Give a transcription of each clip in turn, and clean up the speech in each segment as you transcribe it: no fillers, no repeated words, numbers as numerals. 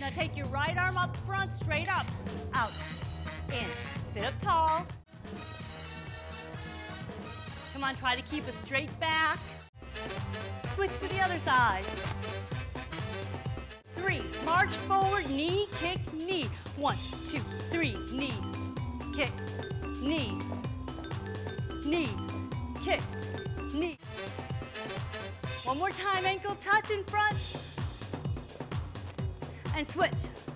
Now take your right arm up front, straight up, out, in. Sit up tall. Come on, try to keep a straight back. Switch to the other side. 3, march forward, knee, kick, knee. 1, 2, 3, knee, kick, knee, knee, kick, knee. One more time, ankle touch in front. And switch.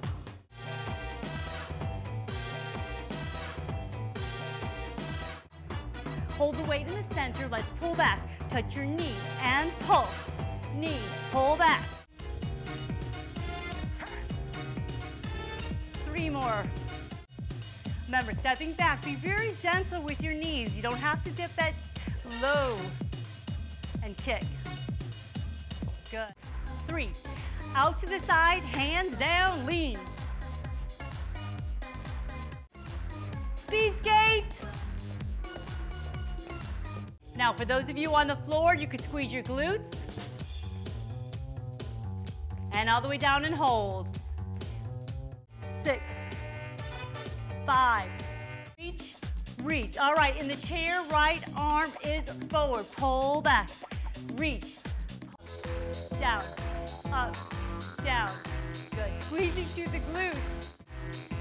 Hold the weight in the center. Let's pull back. Touch your knee and pull. Knee, pull back. 3 more. Remember, stepping back, be very gentle with your knees. You don't have to dip that low and kick. Good. 3, out to the side, hands down, lean. Speed skate. Now, for those of you on the floor, you could squeeze your glutes. And all the way down and hold. 6, 5, reach, reach. All right, in the chair, right arm is forward. Pull back, reach, down, up, down. Good. Squeezing through the glutes.